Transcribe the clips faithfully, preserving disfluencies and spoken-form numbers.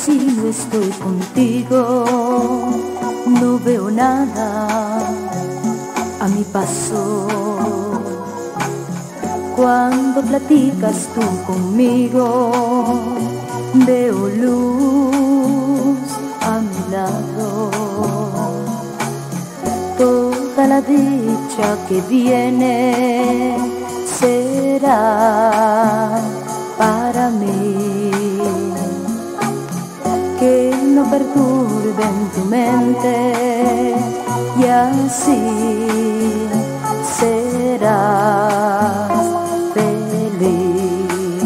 si no estoy contigo, no veo nada a mi paso. Cuando platicas tú conmigo, veo luz a mi lado. Toda la dicha que viene será para mí. Que no perturben tu mente y así serás feliz.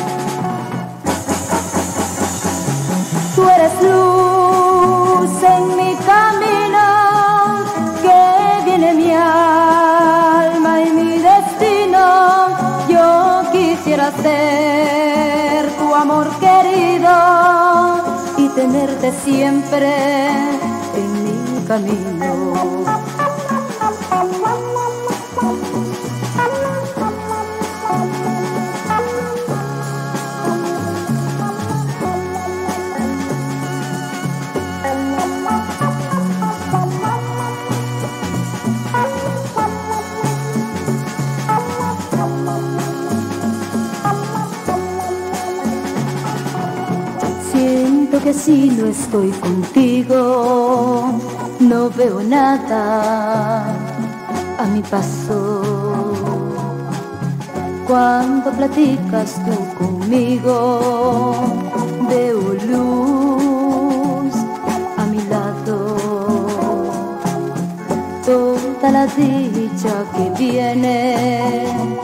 Tú eres luz en mi camino, que viene mi alma y mi destino. Yo quisiera ser tu amor querido y tenerte siempre en mi camino. Siento que si no estoy contigo, no veo nada a mi paso. Cuando platicas tú conmigo, veo luz a mi lado. Toda la dicha que viene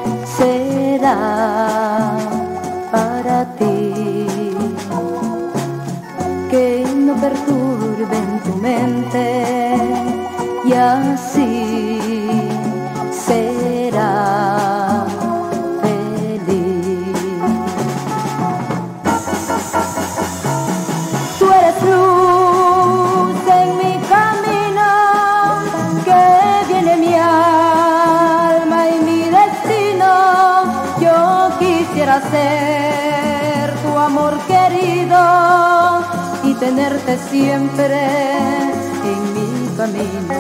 será para ti. Que no perturben tu mente y así será feliz. Tú eres luz en mi camino, que viene mi alma y mi destino. Yo quisiera ser tu amor querido y tenerte siempre en mi camino.